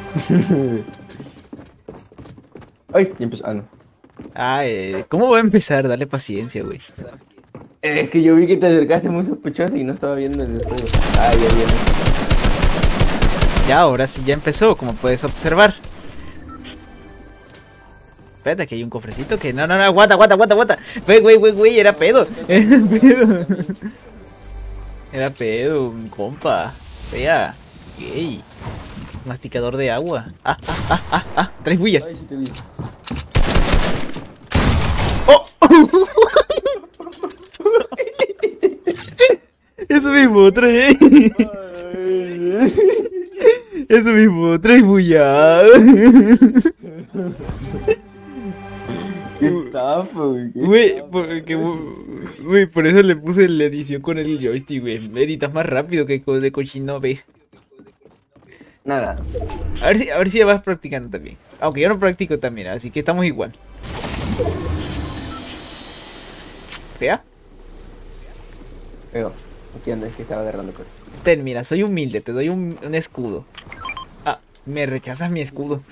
Ay, ya empezó. Ah, no. Ay, ¿cómo va a empezar? Dale paciencia, güey. Es que yo vi que te acercaste muy sospechoso y no estaba viendo en el juego. Ah, ya viene. Ya, ahora sí ya empezó, como puedes observar. Espérate, que hay un cofrecito que... No, no, no, aguanta, aguanta, aguanta, aguanta. Güey, era pedo. Era pedo. Era pedo, mi compa. Vea, gay. Masticador de agua. Traes bulla. Ay, sí te vi. ¡Oh! Eso mismo, trae. Ay. Eso mismo, traes bulla. Qué estafa, güey. Güey, güey, por eso le puse la edición con el joystick, güey. Editas más rápido que de cochino, ve. Nada. A ver si ya vas practicando también. Aunque yo no practico también, así que estamos igual. ¿Fea? Pero, aquí ando, es que estaba agarrando cosas. Ten, mira, soy humilde, te doy un escudo. Ah, me rechazas mi escudo.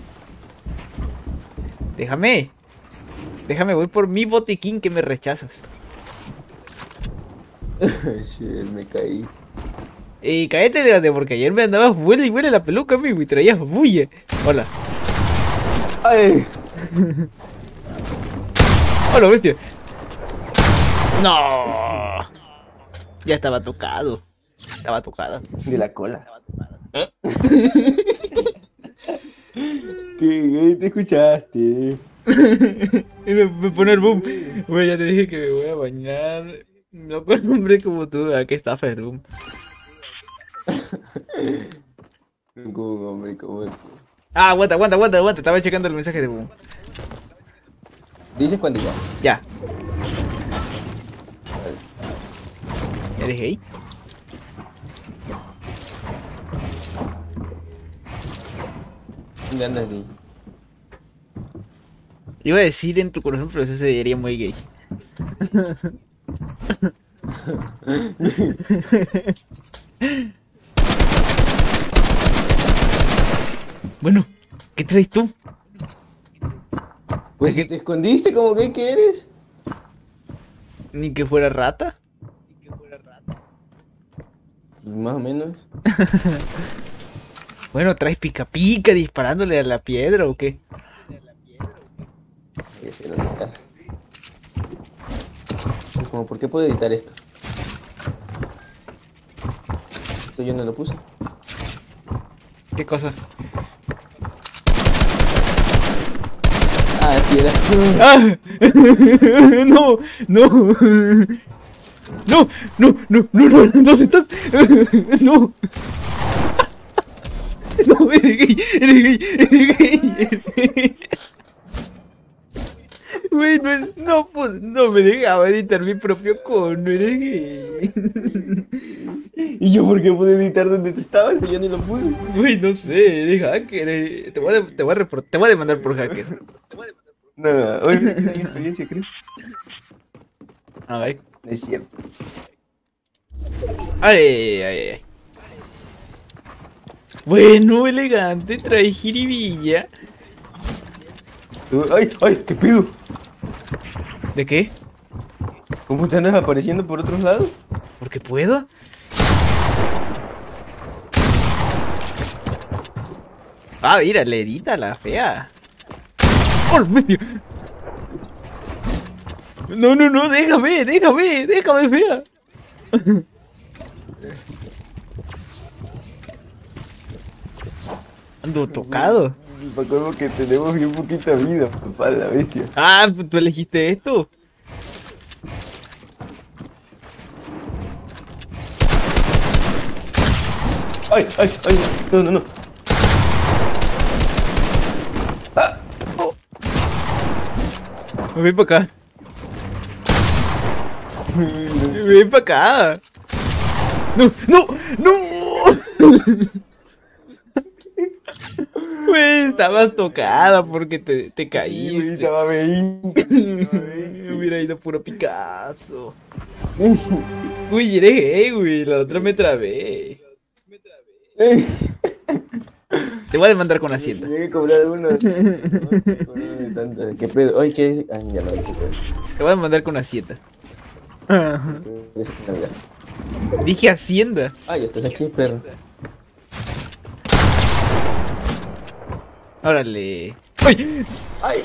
Déjame. Déjame, voy por mi botiquín que me rechazas. Shit, me caí. Y cállate de porque ayer me andabas huele y huele la peluca, amigo, y traías bulla. Hola. Ay. Hola, bestia. No. Ya estaba tocado. Estaba tocada. De la cola. ¿Eh? ¿Qué te escuchaste? Y me pone el boom. Güey, ya te dije que me voy a bañar. No con un hombre como tú, ¿a qué está Ferrum? Como un hombre como tú. Ah, aguanta, aguanta, aguanta, aguanta. Estaba checando el mensaje de boom. Dices cuando ya. Ya. ¿Eres gay? ¿Dónde andas, gay? Iba a decir en tu corazón, pero eso se vería muy gay. Bueno, ¿qué traes tú? Pues si te escondiste como gay que eres. Ni que fuera rata. Más o menos. Bueno, traes pica pica disparándole a la piedra o qué. Ya sé dónde está. Como, ¿por qué puedo editar esto? Esto yo no lo puse. ¿Qué cosa? Ah, sí era. ¡Ah! No, no. No, no, no, no, no, ¿dónde estás? No. No, eres gay, eres gay, eres gay, eres gay. Güey, no, no, pues, no me dejaba editar mi propio cono, eres gay. ¿Y yo por qué pude editar donde tú estabas? Si yo ni lo puse. Güey, no sé, eres hacker. Te voy a demandar por hacker. No, oye, ¿tienes experiencia, creo? A ver. No es cierto. Ay, ay, ay. Bueno, elegante, trae jiribilla. ¡Ay, ay! ¿Qué pido? ¿De qué? ¿Cómo te andas apareciendo por otros lados? ¿Porque puedo? Ah, mira, le edita la fea. ¡Oh, bestia! No, no, no, déjame, fea. Ando tocado. Me acuerdo que tenemos bien poquita vida, papá, la bestia. Ah, tú elegiste esto. ¡Ay, ay, ay! No, no, no. ¡Ah! Oh. Ven para acá. Ven para acá. No, no, no. Güey, estabas tocada porque te Sí, güey, caíste. estaba 20. Hubiera ido puro Picasso. Uy, eres gay, güey. La otra me trabé. Te voy a demandar con Hacienda. Tenía que cobrar uno. ¿Qué pedo? Ay, ¿qué? Ah, ya lo dije. Te voy a demandar con Hacienda. Eso es Navidad. Dije Hacienda. Ah, ya estás aquí, perro. Órale. ¡Ay! ¡Ay!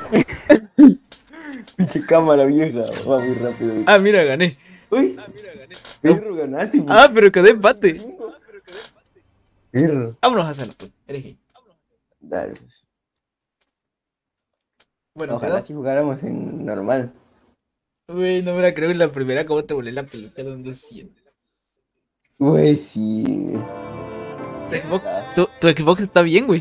Pinche cámara vieja. Va muy rápido. Ah, mira, gané. Uy. Perro, ganaste. Pues. Ah, pero quedé empate. Perro. Vámonos a hacerlo, pues. Eres gay. Dale. Pues. Bueno, Ojalá si jugáramos en normal. güey, no me la creo en la primera cómo te volé la peluca donde sientes. Güey, sí. Tu Xbox está bien, güey.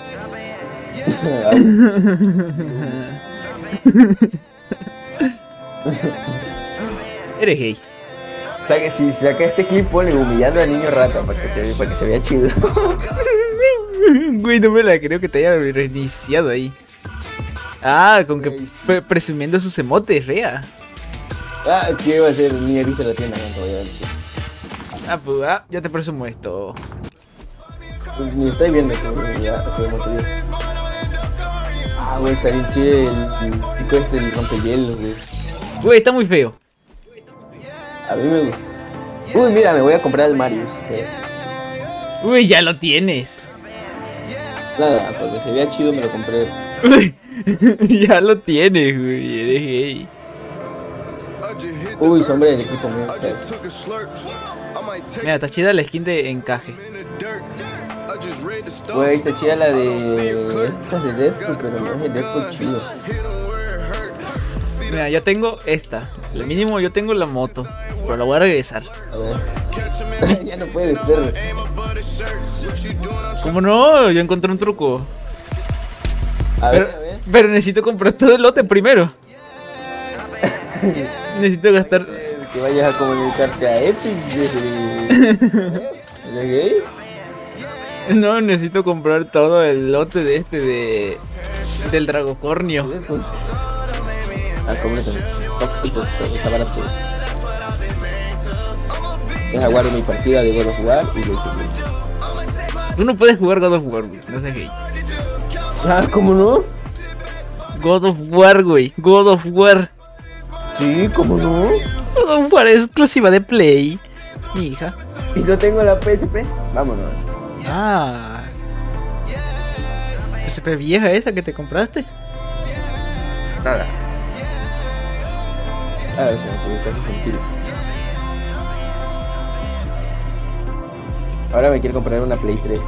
Eres gay. O sea que si saca este clip, ponle humillando al niño rata para que se vea chido. Güey, no me la creo que te haya reiniciado ahí. Ah, con que presumiendo sus emotes, rea. Ah, ¿qué va a hacer? Ni avisa la tienda, no, obviamente. Ah, pues, yo te presumo esto. Pues, ni estoy viendo que ya estoy muy bien. Ah, güey, está bien chido el pico este, el rompehielos, güey. Güey, está muy feo. A mí me gusta. Uy, mira, me voy a comprar el Marius. Uy, ya lo tienes. Nada, porque se vea chido me lo compré. Uy, ya lo tienes, güey. Eres gay. Uy, sombra del equipo mío. Mira, está chida la skin de encaje. Güey, está chida la de... Esta es de Deadpool, pero no es de Deadpool chido. Mira, yo tengo esta. Al mínimo yo tengo la moto. Pero la voy a regresar. A ver. Ya no puede ser. ¿Cómo no? Yo encontré un truco. A ver. Pero necesito comprar todo el lote primero. Necesito gastar... Que vayas a comunicarte a Epic desde... ¿De gay? No, necesito comprar todo el lote de del Dragocornio. Ah, cómprate. Está barato. Deja guardar mi partida de God of War y lo hice bien. Tú no puedes jugar God of War, güey. No seas gay. Ah, ¿cómo no? God of War, güey. God of War. Sí, ¿cómo no? God of War es exclusiva de Play. Mi hija. Y no tengo la PSP. Vámonos. Ah. ¿PSP vieja esa que te compraste? Nada. A ver, se me ocurrió casi con pila. Ahora me quiero comprar una Play 3.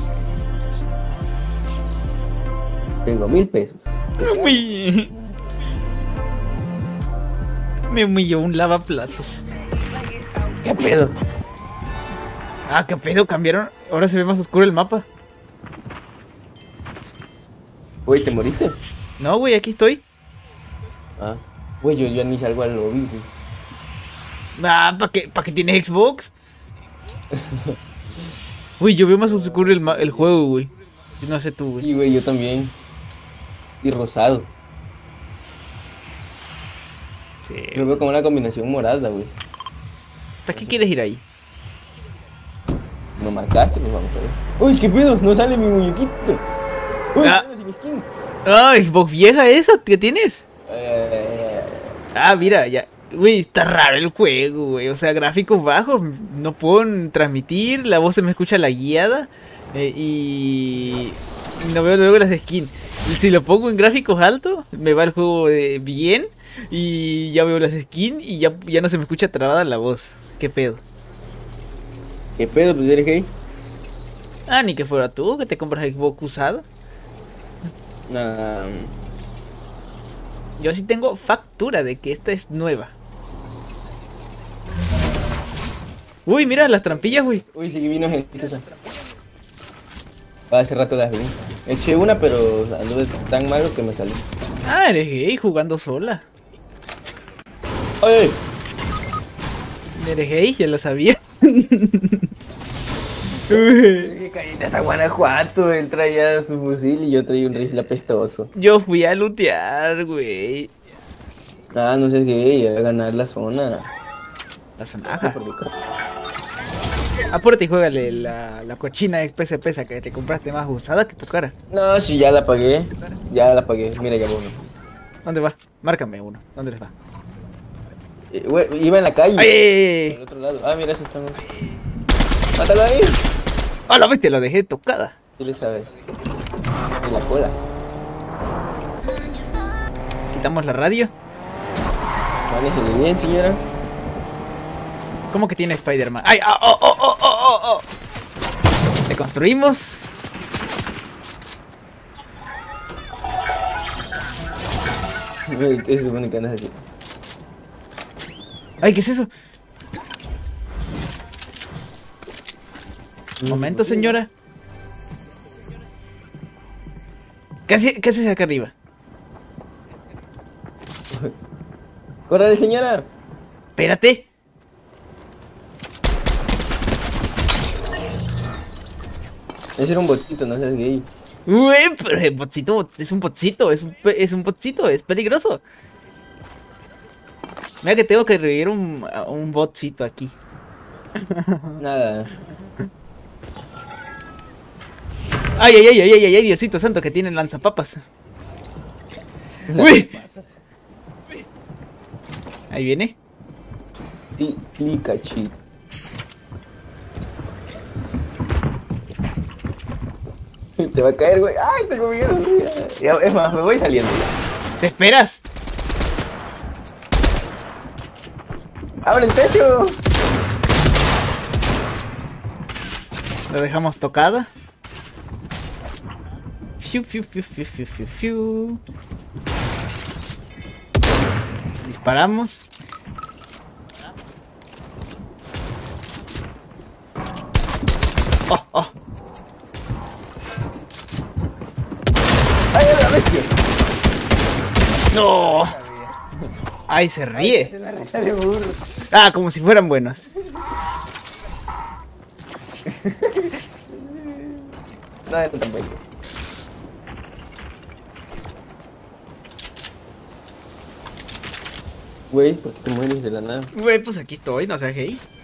Tengo 1000 pesos. Me humilló un lavaplatos. ¿Qué pedo? Ah, qué pedo, cambiaron. Ahora se ve más oscuro el mapa. Güey, ¿te moriste? No, güey, aquí estoy. Ah. Güey, yo ni salgo al lobby, güey. Ah, ¿para qué tienes Xbox? Uy, yo veo más oscuro el juego, güey. Yo no sé tú, güey. Sí, güey, yo también. Y rosado. Sí. Lo veo como una combinación morada, güey. ¿Para qué quieres ir ahí? ¿No marcaste? Pues vamos a ver. Uy, ¿qué pedo? No sale mi muñequito. Uy, Ah. sale sin skin. Ah, Xbox vieja esa, ¿qué tienes? Ay. Ah, mira, ya. Güey, está raro el juego, güey. O sea, gráficos bajos, no puedo transmitir, la voz se me escucha la guiada y no veo luego las skins. Y si lo pongo en gráficos altos, me va el juego bien y ya veo las skins y ya no se me escucha trabada la voz. ¿Qué pedo? ¿Qué pedo? Pues eres gay. Ah, ni que fuera tú, que te compras Xbox usada. Nah. Yo sí tengo factura de que esta es nueva. Uy, mira las trampillas, güey. Uy, sí que vino gente. Hace rato las vi. Eché una, pero anduve tan malo que me salió. Ah, eres gay jugando sola. ¡Ay! Eres gay, ya lo sabía. Que callate hasta Guanajuato. Él traía su fusil y yo traía un rifle apestoso. Yo fui a lootear, güey. Ah, no seas gay, a ganar la zona. La sonaja. Apúrate y juégale la cochina XP pesa que te compraste más usada que tu cara. No, sí, ya la pagué. Ya la pagué. Mira, ya voy. ¿Dónde va? Márcame uno. ¿Dónde les va? Güey, iba en la calle. ¡Ay! Al otro lado. Ah, mira, eso están. ¡Mátalo ahí! ¡Ah, la bestia! Lo dejé tocada. Sí le sabes. En la cola. Quitamos la radio. Manéjele bien, señora. ¿Cómo que tiene Spider-Man? ¡Ay! ¡Oh, oh, oh, oh, oh, oh! Deconstruimos. Eso se supone que andas así. ¡Ay! ¿Qué es eso? Un momento, señora. ¿Qué haces acá arriba? ¡Córrale, señora! Espérate. Ese era un botito, no seas gay. Uy, pero el botcito es un botcito, es un botcito, es peligroso. Mira que tengo que revivir un botcito aquí. Nada. Ay, ay, ay, ay, ay, ay, Diosito santo, que tienen lanzapapas. Uy. Ahí viene. Pikachu. Te va a caer, güey. ¡Ay, tengo miedo! Ya, es más, me voy saliendo. ¿Te esperas? ¡Abre el techo! Lo dejamos tocada. Fiu, fiu, fiu, fiu, fiu, fiu, fiu. Disparamos. Oh, oh. ¡Ay, a la bestia! No. Ay, se ríe. Es una risa de burro. Ah, como si fueran buenos. No, esto tampoco. Güey, ¿por qué te mueres de la nada? Güey, pues aquí estoy, no seas gay.